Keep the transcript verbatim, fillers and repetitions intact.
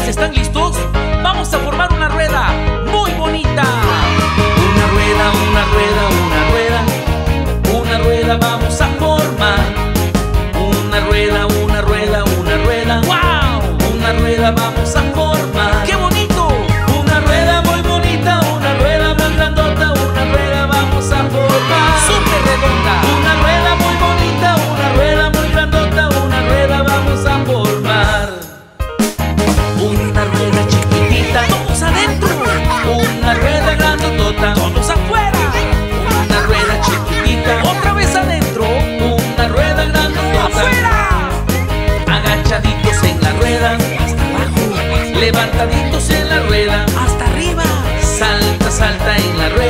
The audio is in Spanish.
¿están listos? Vamos a formar una rueda muy bonita. Una rueda, una rueda, una rueda, una rueda vamos a formar. Una rueda, una rueda, una rueda. ¡Wow! Una rueda vamos a formar. ¡Qué bonito! Una rueda muy bonita, una rueda muy grandota, una rueda vamos a formar. ¡Súper redonda! Una rueda muy bonita, una rueda muy grandota, una rueda vamos a formar. Una rueda chiquitita, todos adentro. Una rueda grandotota, todos afuera. Una rueda chiquitita, otra vez adentro. Una rueda grandotota, afuera. Agachaditos en la rueda, hasta abajo. Levantaditos en la rueda, hasta arriba. Salta, salta en la rueda.